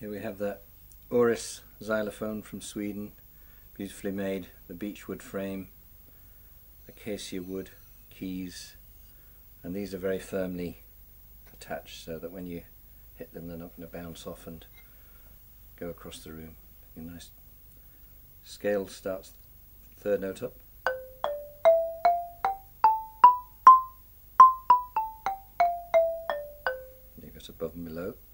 Here we have the auris xylophone from Sweden, beautifully made, the beechwood frame, acacia wood keys, and these are very firmly attached so that when you hit them they're not going to bounce off and go across the room. A nice scale starts third note up. You go above and below.